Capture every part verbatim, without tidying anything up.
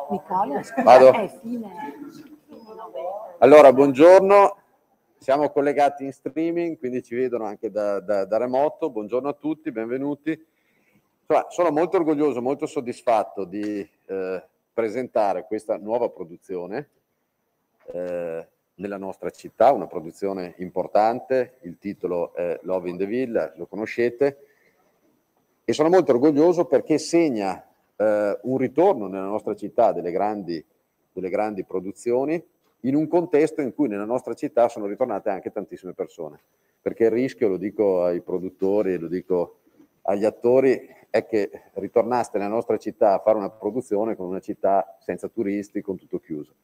Vado. Allora, buongiorno, siamo collegati in streaming, quindi ci vedono anche da, da, da remoto. Buongiorno a tutti, benvenuti. Insomma, sono molto orgoglioso, molto soddisfatto di eh, presentare questa nuova produzione eh, nella nostra città, una produzione importante. Il titolo è Love in the Villa, lo conoscete, e sono molto orgoglioso perché segna eh, un ritorno nella nostra città delle grandi, delle grandi produzioni, in un contesto in cui nella nostra città sono ritornate anche tantissime persone, perché il rischio, lo dico ai produttori, lo dico agli attori, è che ritornaste nella nostra città a fare una produzione con una città senza turisti, con tutto chiuso.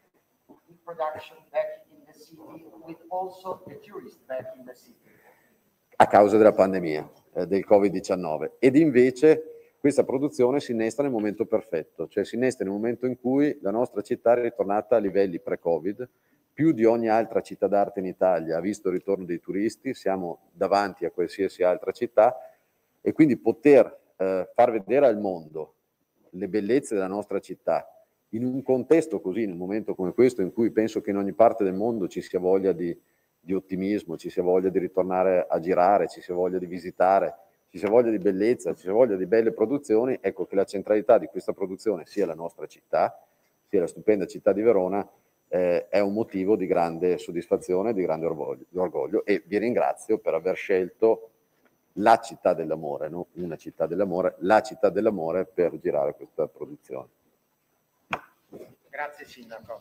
A causa della pandemia, eh, del Covid diciannove. Ed invece questa produzione si innesta nel momento perfetto, cioè si innesta nel momento in cui la nostra città è ritornata a livelli pre-Covid, più di ogni altra città d'arte in Italia ha visto il ritorno dei turisti, siamo davanti a qualsiasi altra città, e quindi poter eh, far vedere al mondo le bellezze della nostra città in un contesto così, in un momento come questo, in cui penso che in ogni parte del mondo ci sia voglia di, di ottimismo, ci sia voglia di ritornare a girare, ci sia voglia di visitare, ci sia voglia di bellezza, ci sia voglia di belle produzioni, ecco che la centralità di questa produzione, sia la nostra città, sia la stupenda città di Verona, eh, è un motivo di grande soddisfazione, di grande orgoglio, di orgoglio, e vi ringrazio per aver scelto la città dell'amore, non una città dell'amore, la città dell'amore per girare questa produzione. Grazie Sindaco.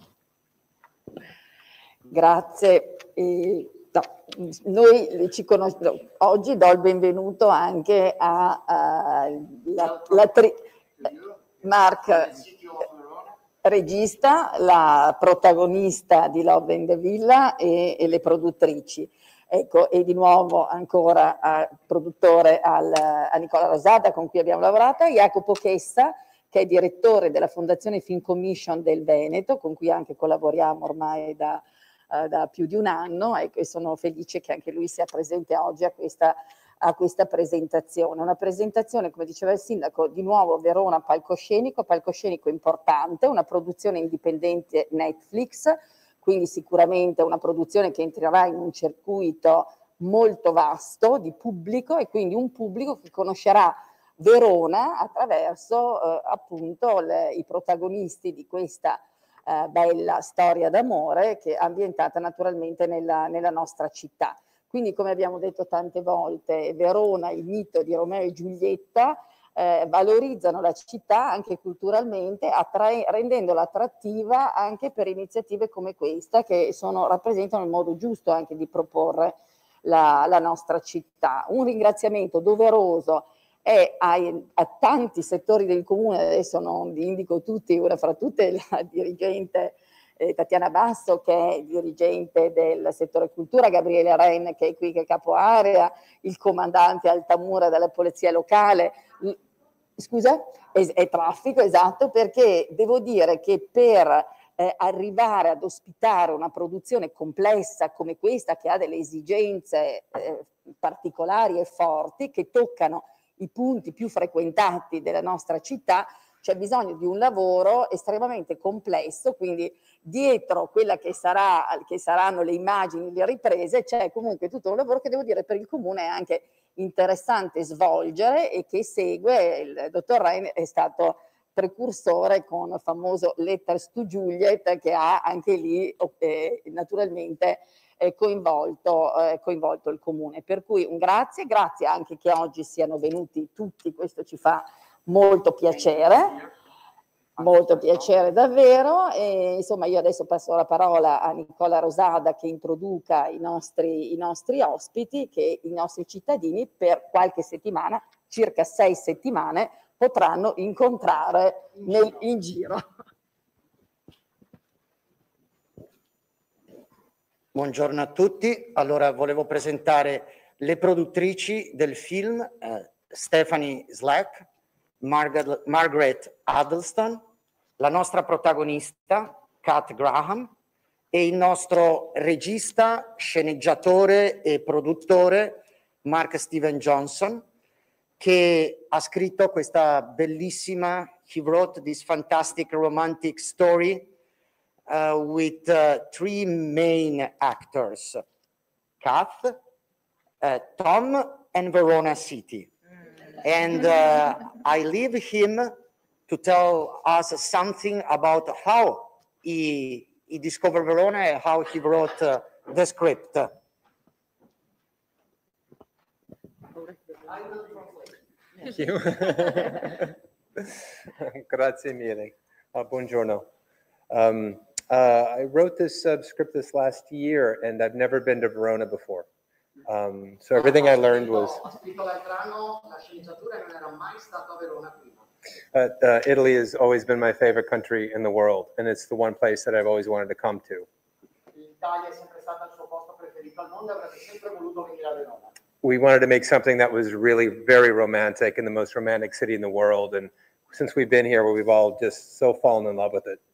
Grazie. Eh, no, noi ci conosciamo, oggi do il benvenuto anche a, a la, la tri, Mark, regista, la protagonista di Love in the Villa e, e le produttrici. Ecco, e di nuovo ancora al produttore, al, a Nicola Rosada, con cui abbiamo lavorato, Jacopo Chessa, che è direttore della Fondazione Film Commission del Veneto, con cui anche collaboriamo ormai da, uh, da più di un anno, e sono felice che anche lui sia presente oggi a questa, a questa presentazione. Una presentazione, come diceva il Sindaco, di nuovo Verona palcoscenico, palcoscenico importante, una produzione indipendente Netflix, quindi sicuramente una produzione che entrerà in un circuito molto vasto di pubblico, e quindi un pubblico che conoscerà Verona attraverso eh, appunto le, i protagonisti di questa eh, bella storia d'amore, che è ambientata naturalmente nella, nella nostra città. Quindi, come abbiamo detto tante volte, Verona, il mito di Romeo e Giulietta, Eh, valorizzano la città anche culturalmente, rendendola attrattiva anche per iniziative come questa, che sono, rappresentano il modo giusto anche di proporre la, la nostra città. Un ringraziamento doveroso è ai, a tanti settori del comune, adesso non vi indico tutti, una fra tutte la dirigente eh, Tatiana Basso, che è dirigente del settore cultura, Gabriele Ren, che è qui, che è capo area, il comandante Altamura della polizia locale, scusa, è, è traffico, esatto, perché devo dire che per eh, arrivare ad ospitare una produzione complessa come questa, che ha delle esigenze eh, particolari e forti, che toccano i punti più frequentati della nostra città, c'è bisogno di un lavoro estremamente complesso, quindi dietro quella che, sarà, che saranno le immagini, le riprese, c'è comunque tutto un lavoro che, devo dire, per il comune è anche interessante svolgere, e che segue. Il dottor Ren è stato precursore con il famoso Letters to Juliet, che ha anche lì eh, naturalmente eh, coinvolto, eh, coinvolto il comune. Per cui un grazie, grazie anche che oggi siano venuti tutti, questo ci fa molto piacere. Molto piacere davvero, e insomma io adesso passo la parola a Nicola Rosada, che introduca i nostri, i nostri ospiti, che i nostri cittadini per qualche settimana, circa sei settimane, potranno incontrare nel, in giro. Buongiorno a tutti. Allora volevo presentare le produttrici del film, eh, Stephanie Slack, Margaret, Margaret Addleston, la nostra protagonista Kat Graham e il nostro regista, sceneggiatore e produttore Mark Steven Johnson, che ha scritto questa bellissima he wrote this fantastic romantic story uh, with uh, three main actors, Kath, uh, Tom, and Verona City. And uh, I leave him to tell us something about how he, he discovered Verona and how he wrote uh, the script. Thank you. Grazie mille. Uh, buongiorno. Um, uh, I wrote this uh, script this last year, and I've never been to Verona before. Um, so everything I learned was. Uh, uh, Italy has always been my favorite country in the world, and it's the one place that I've always wanted to come to. We wanted to make something that was really very romantic and the most romantic city in the world. And since we've been here, we've all just so fallen in love with it.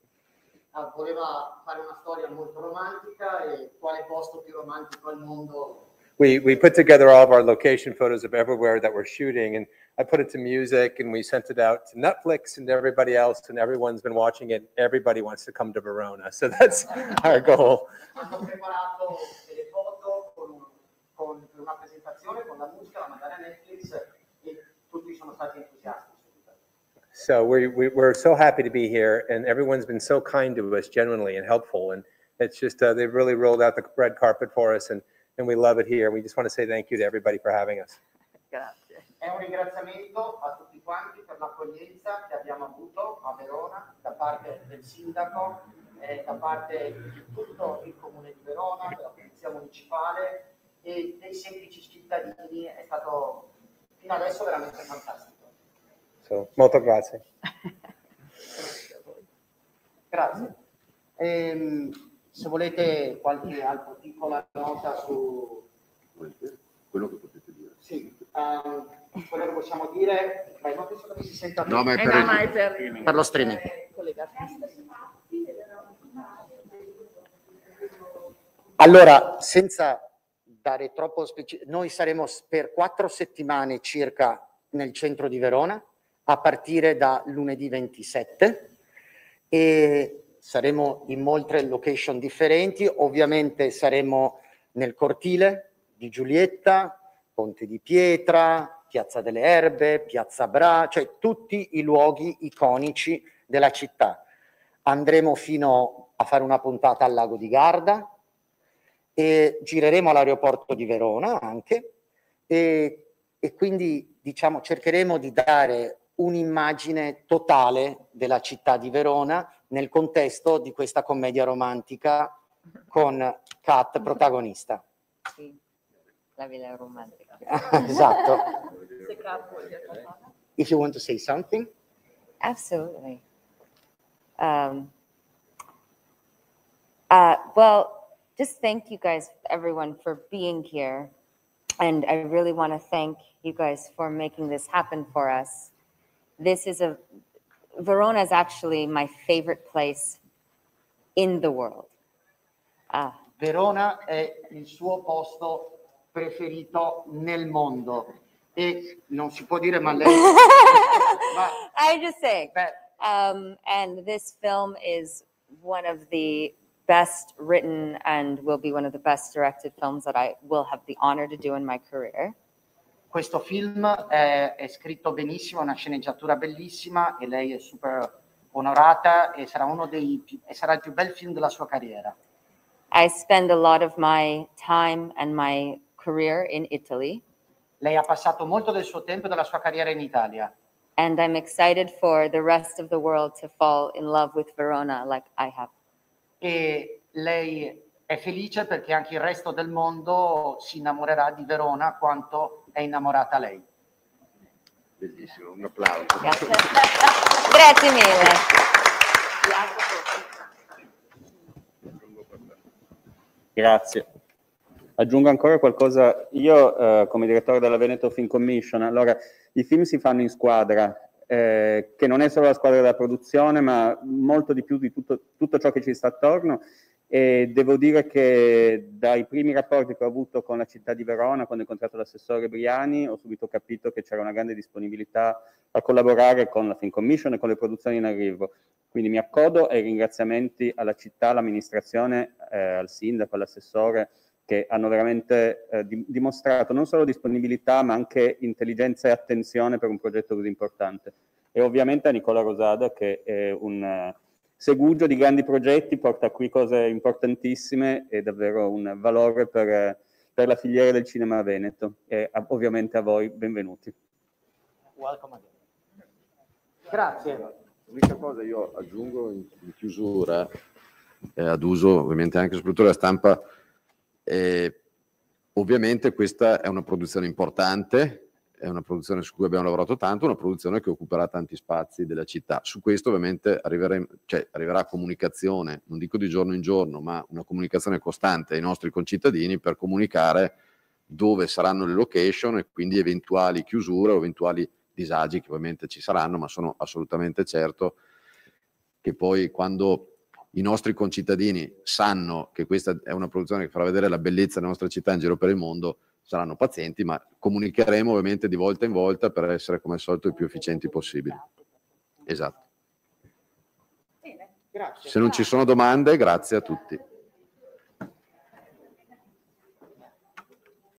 We, we put together all of our location photos of everywhere that we're shooting, and I put it to music, and we sent it out to Netflix and everybody else, and everyone's been watching it. Everybody wants to come to Verona, so that's our goal. So we, we, we're so happy to be here, and everyone's been so kind to us, genuinely and helpful, and it's just, uh, they've really rolled out the red carpet for us, and, and we love it here. We just want to say thank you to everybody for having us. Grazie. È un ringraziamento a tutti quanti per l'accoglienza che abbiamo avuto a Verona da parte del sindaco, eh, da parte di tutto il comune di Verona, della polizia municipale e dei semplici cittadini. È stato fino adesso veramente fantastico. So, molto grazie. Grazie. Ehm, se volete qualche altra piccola nota su quello che potete dire. Sì, um, quello che possiamo dire, ma non penso che si senta no, ma è Eh per, no, il... ma è per... per lo streaming. Allora, senza dare troppo specifico, noi saremo per quattro settimane circa nel centro di Verona, a partire da lunedì ventisette, e saremo in molte location differenti. Ovviamente saremo nel cortile di Giulietta, Ponte di Pietra, Piazza delle Erbe, Piazza Bra, cioè tutti i luoghi iconici della città. Andremo fino a fare una puntata al Lago di Garda e gireremo all'aeroporto di Verona anche, e, e quindi diciamo cercheremo di dare un'immagine totale della città di Verona nel contesto di questa commedia romantica con Kat protagonista. Sì, la villa romantica. Esatto. If you want to say something. Absolutely. Um, uh, well, just thank you guys, everyone, for being here. And I really want to thank you guys for making this happen for us. This is a, Verona is actually my favorite place in the world. Uh, Verona è il suo posto preferito nel mondo. E non si può dire, ma lei... ma, I just say, beh, um, and this film is one of the best written and will be one of the best directed films that I will have the honor to do in my career. questo film è, è scritto benissimo, è una sceneggiatura bellissima e lei è super onorata e sarà uno dei e sarà il più bel film della sua carriera. I spend a lot of my time and my career in Italy. Lei ha passato molto del suo tempo e della sua carriera in Italia. And I'm excited for the rest of the world to fall in love with Verona like I have. E lei è felice perché anche il resto del mondo si innamorerà di Verona quanto è innamorata lei. Bellissimo, un applauso. Grazie, Grazie mille. Grazie. Aggiungo ancora qualcosa. Io, eh, come direttore della Veneto Film Commission, allora, i film si fanno in squadra, eh, che non è solo la squadra della produzione, ma molto di più di tutto, tutto ciò che ci sta attorno. E devo dire che dai primi rapporti che ho avuto con la città di Verona, quando ho incontrato l'assessore Briani, ho subito capito che c'era una grande disponibilità a collaborare con la Film Commission e con le produzioni in arrivo. Quindi mi accodo ai ringraziamenti alla città, all'amministrazione, eh, al sindaco, all'assessore, che hanno veramente eh, di, dimostrato non solo disponibilità, ma anche intelligenza e attenzione per un progetto così importante. E ovviamente a Nicola Rosada, che è un uh, segugio di grandi progetti, porta qui cose importantissime e davvero un valore per, per la filiera del cinema veneto. E uh, ovviamente a voi, benvenuti. Welcome again. Grazie. L'unica cosa io aggiungo in, in chiusura, eh, ad uso ovviamente anche soprattutto della stampa, eh, ovviamente questa è una produzione importante, è una produzione su cui abbiamo lavorato tanto, una produzione che occuperà tanti spazi della città. Su questo ovviamente arriveremo, cioè, arriverà comunicazione, non dico di giorno in giorno, ma una comunicazione costante ai nostri concittadini per comunicare dove saranno le location e quindi eventuali chiusure o eventuali disagi che ovviamente ci saranno, ma sono assolutamente certo che poi quando i nostri concittadini sanno che questa è una produzione che farà vedere la bellezza della nostra città in giro per il mondo, saranno pazienti, ma comunicheremo ovviamente di volta in volta per essere come al solito i più efficienti possibili. Esatto. Grazie. Se non ci sono domande, grazie a tutti.